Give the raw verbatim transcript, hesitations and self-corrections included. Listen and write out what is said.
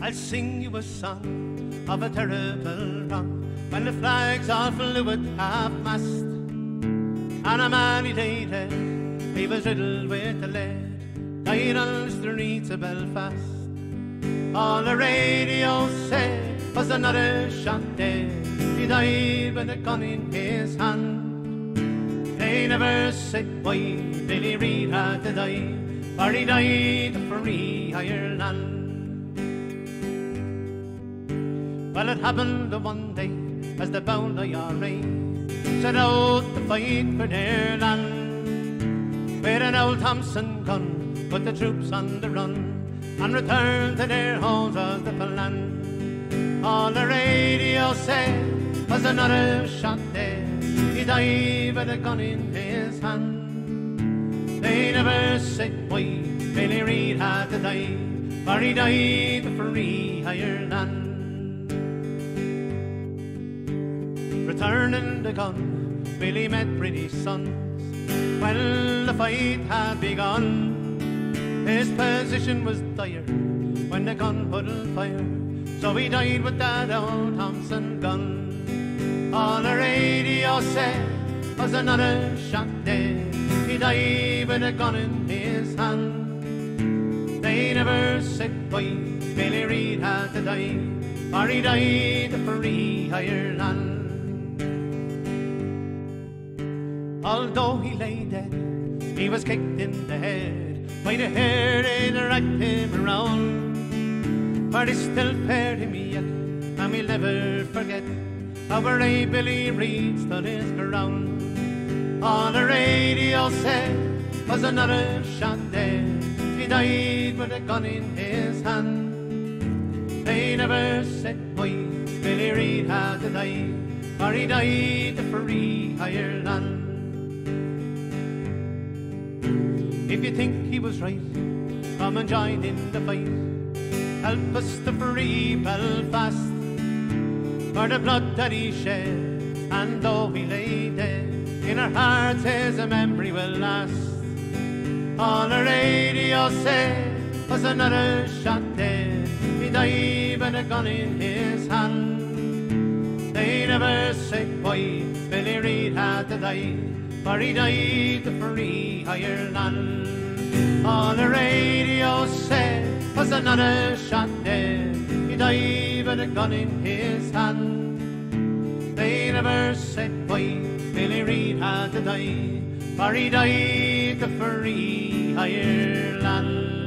I'll sing you a song of a terrible wrong, when the flag's all flew at half-mast, and a man he lay dead, he was riddled with the lead, died on the streets of Belfast. All the radio said was another shot dead, he died with a gun in his hand. They never said why Billy Reid had to die, for he died for free Ireland. Well, it happened one day as the bound I R A set out to fight for their land, with an old Thompson gun put the troops on the run and returned to their homes of the land. All the radio said was another shot dead, he died with a gun in his hand. They never said why Billy Reid had to die, for he died for free Ireland. Returning the gun, Billy met British sons when the fight had begun. His position was dire when the gun put on fire, so he died with that old Thompson gun. All the radio said was another shot dead, he died with a gun in his hand. They never said why Billy Reid had to die, for he died for free Ireland. Although he lay dead, he was kicked in the head by the hair they dragged him around. For they still feared him yet, and we'll never forget how brave Billy Reid stood his ground. All the radio said was another shot dead, he died with a gun in his hand. They never said why Billy Reid had to die, for he died to free Ireland. If you think he was right, come and join in the fight, help us to free Belfast. For the blood that he shed, and though he lay dead, in our hearts his memory will last. All the radio said was another shot dead, he died with a gun in his hand. They never said why Billy Reid had to die, for he died to free Ireland. All the radio said was another shot dead, he died with a gun in his hand. They never said why Billy Reid had to die, for he died to free Ireland.